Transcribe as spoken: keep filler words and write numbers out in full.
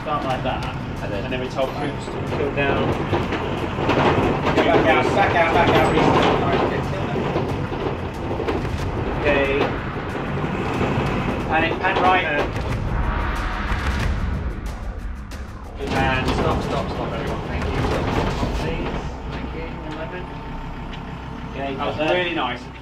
start like that, and then, and then we told troops to kill down. Back out, back out, back out. Okay. Pan, pan right. And stop, stop, stop, everyone. Thank you. Stop, please. Thank you. eleven. Okay, that was really nice.